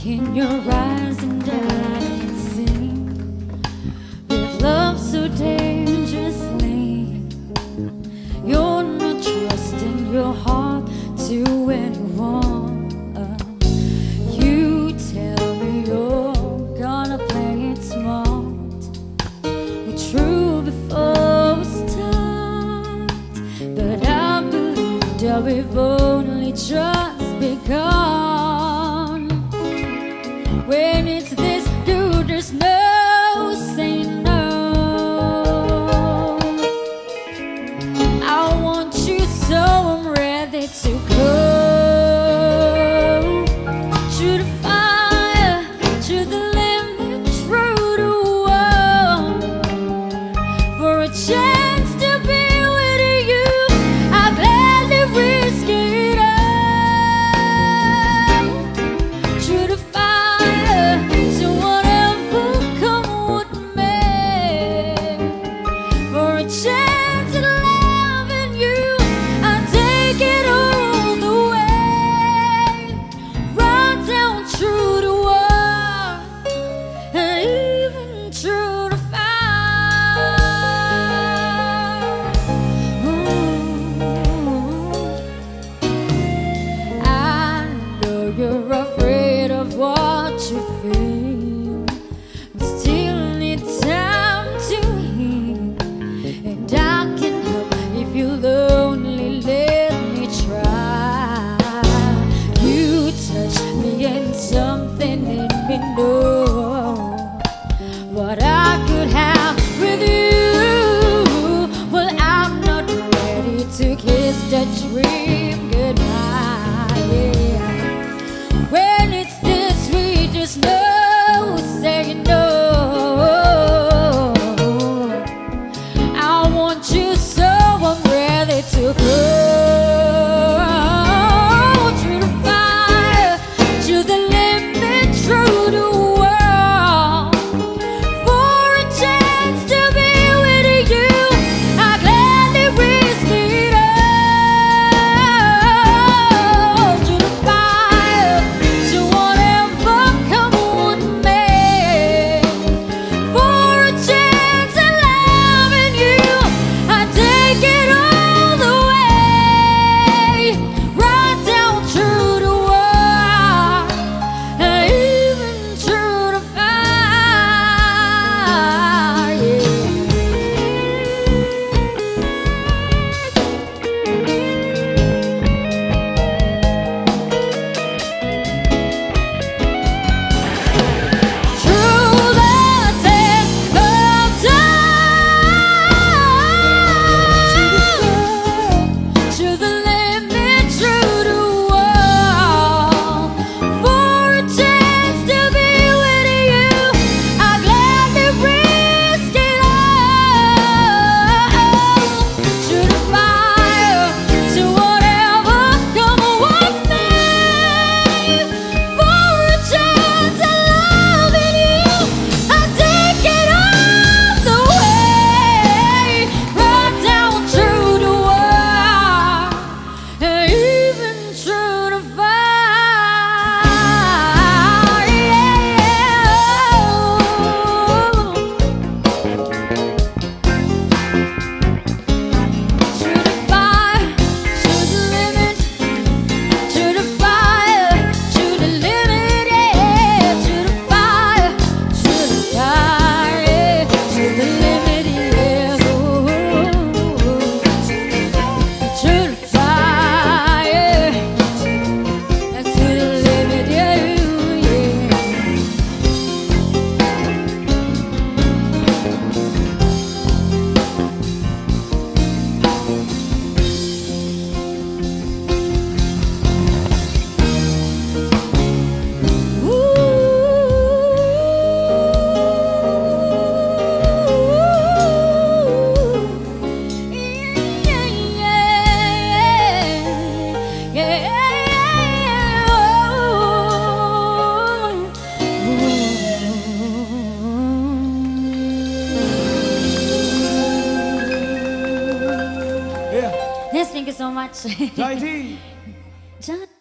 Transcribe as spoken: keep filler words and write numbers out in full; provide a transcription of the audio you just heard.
in your eyes and I can see with love so dangerously. You're not trusting your heart to anyone. You tell me you're gonna play it smart. We're true before we start, but I believe that we've only just begun. When it's this good, there's no saying no. I want you, so I'm ready to go. Through the fire, through the limit, through the wall. For a chance to be with you, I'll gladly risk it all. Through the fire, to whatever come with me. For a chance at loving you, I'll take it all the way. Right down through the wall, and even through the fire. Ooh. I know you're afraid of what you feel, but still need time to heal. And I can help if you'll only let me try. You touch me and something in me know what I could have with you. Well, I'm not ready to kiss that dream goodbye. Yeah. When it's this sweet, there's no saying no. I want you, so I'm ready to go. Through the fire, to the limit, through the wall. For a chance to be with you, I gladly risk it all. Through the fire, to whatever come with me. For a chance at loving you, I take it all the way. Right down through the wall, and even through the fire. Yeah. Through the test of time, to the limit, through the wall. For a chance to be with you, I gladly risk it all. Through the fire, to whatever come with me. For a chance at loving you, I take it all the way. Right down through the wall, and even through the fire. Through the fire, through the limit, through the fire, through the limit, yeah. Through the fire, through the fire, yeah. Through the limit, yeah. Ooh. Through the fire, and to the limit, yeah, yeah. Yeah. Yes, thank you so much. Daidee. Ja-